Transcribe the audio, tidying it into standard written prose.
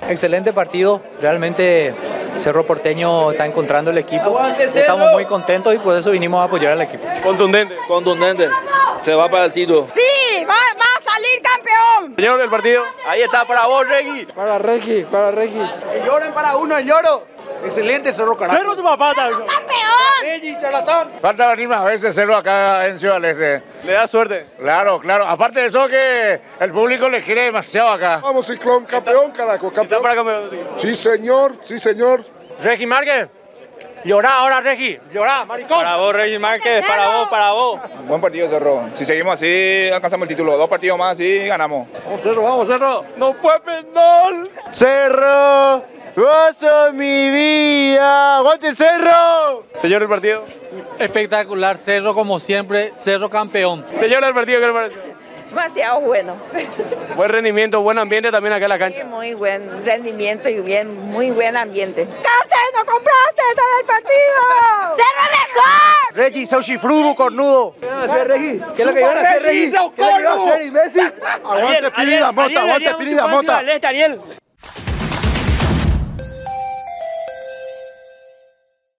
Excelente partido, realmente Cerro Porteño está encontrando el equipo, estamos muy contentos y por eso vinimos a apoyar al equipo. Contundente. Contundente, se va para el título. Sí, va a salir campeón. Señor del partido. Ahí está para vos, Regui. Para Regi. Que lloren para uno, el lloro. Excelente Cerro Carajo. Cerro tu papá. ¡Campeón! Regui, charlatán. Falta venir más veces Cerro acá en Ciudad del Este. Le da suerte. Claro, claro. Aparte de eso que el público le quiere demasiado acá. Vamos, Ciclón, campeón, carajo, Está campeón. para campeón. Sí, señor, sí, señor. Regi Márquez. Llorá ahora, Regi. Llorá, maricón. Para vos, Regui Márquez, para vos, para vos. Buen partido Cerro. Si seguimos así, alcanzamos el título. 2 partidos más y ganamos. Vamos, Cerro, vamos, Cerro. No fue penal. Cerro, vos sos mi vida. ¡Aguante Cerro! Señor del partido. Espectacular, Cerro como siempre, Cerro campeón. Señor del partido, ¿qué le parece? Demasiado bueno. Buen rendimiento, buen ambiente también acá en la cancha. Muy buen rendimiento y muy buen ambiente. ¡Cartel, no compraste! ¡Estaba el partido! ¡Cerro mejor! Reggi, sos chifrudo, cornudo. ¿Qué es lo que iban a hacer, Regi? ¿Qué es lo que iba a hacer, imbécil? Aguante, Piri la Mota, aguante, Piri la Mota. Daniel.